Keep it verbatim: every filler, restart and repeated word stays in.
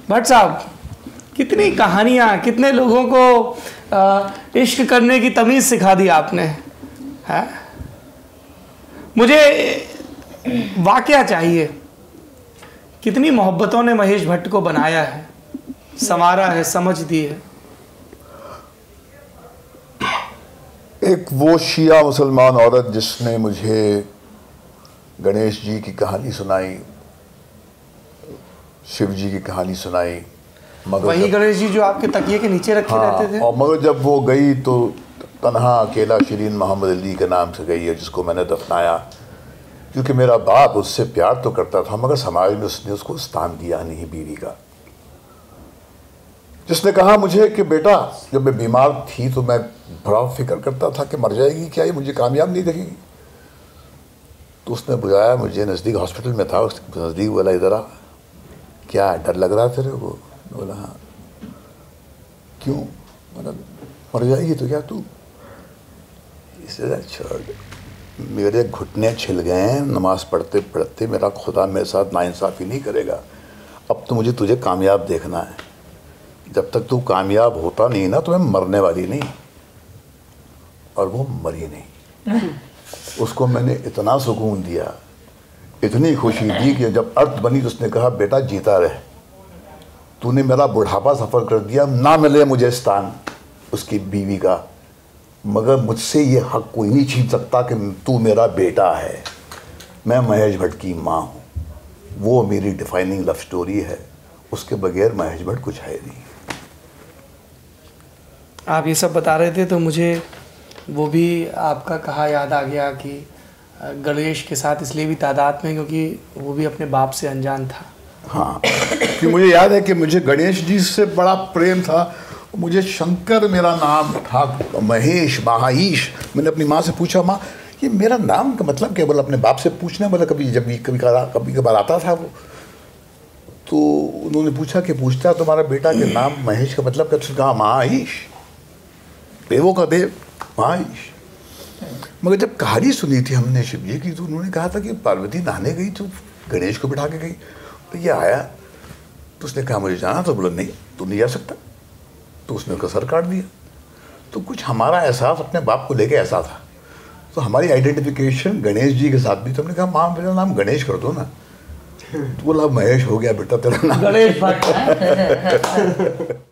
भट्ट साहब, कितनी कहानियाँ, कितने लोगों को आ, इश्क करने की तमीज़ सिखा दी आपने, है? मुझे वाकया चाहिए, कितनी मोहब्बतों ने महेश भट्ट को बनाया है, संवारा है, समझ दी है। एक वो शिया मुसलमान औरत जिसने मुझे गणेश जी की कहानी सुनाई, शिव जी की कहानी सुनाई, मगर वही गणेश जी जो आपके तकिए के नीचे रखे हाँ, रहते थे। और मगर जब वो गई तो तन्हा अकेला शिरीन मोहम्मद अली के नाम से गई है, जिसको मैंने दफनाया, क्योंकि मेरा बाप उससे प्यार तो करता था मगर समाज में उसने उसको स्थान दिया नहीं बीवी का। जिसने कहा मुझे कि बेटा, जब मैं बीमार थी तो मैं बड़ा फिक्र करता था कि मर जाएगी क्या, ये मुझे कामयाब नहीं देखेगी। तो उसने बुलाया मुझे, नज़दीक हॉस्पिटल में था, उसके नज़दीक बोला इधर आ, क्या डर लग रहा तेरे को? बोला हाँ। क्यों? बोला मर जाएगी तो क्या तू? इससे छोड़, मेरे घुटने छिल गए हैं नमाज पढ़ते पढ़ते, मेरा खुदा मेरे साथ नाइंसाफ़ी नहीं करेगा। अब तो मुझे तुझे कामयाब देखना है, जब तक तू कामयाब होता नहीं ना तो मैं मरने वाली नहीं। और वो मरी नहीं। उसको मैंने इतना सुकून दिया, इतनी खुशी दी कि जब अर्थ बनी तो उसने कहा बेटा जीता रहे, तूने मेरा बुढ़ापा सफ़र कर दिया, ना मिले मुझे स्थान उसकी बीवी का, मगर मुझसे ये हक कोई नहीं छीन सकता कि तू मेरा बेटा है। मैं महेश भट्ट की माँ हूँ, वो मेरी डिफाइनिंग लव स्टोरी है, उसके बगैर महेश भट्ट कुछ है नहीं। आप ये सब बता रहे थे तो मुझे वो भी आपका कहा याद आ गया कि गणेश के साथ इसलिए भी तादाद में क्योंकि वो भी अपने बाप से अनजान था। हाँ, कि मुझे याद है कि मुझे गणेश जी से बड़ा प्रेम था। मुझे शंकर मेरा नाम था, महेश, महाईश। मैंने अपनी माँ से पूछा, माँ ये मेरा नाम का मतलब क्या? बोला अपने बाप से पूछना। बोला कभी जब भी कभी कभी कभार आता था वो, तो उन्होंने पूछा कि पूछता तुम्हारा बेटा के नाम महेश का मतलब क्या? कहा महाईश, देवों का देव महाईश। मगर जब कहानी सुनी थी हमने शिव जी की, तो उन्होंने कहा था कि पार्वती नहाने गई तो गणेश को बिठा के गई, तो ये आया तो उसने कहा मुझे जाना, तो बोला नहीं तू नहीं जा सकता, तो उसने उसका सर काट दिया। तो कुछ हमारा एहसास अपने बाप को लेके ऐसा था, तो हमारी आइडेंटिफिकेशन गणेश जी के साथ भी। तो हमने कहा माँ मेरा नाम गणेश कर दो ना, तो बोला महेश हो गया बेटा तेरा नाम। गणेश भट्ट।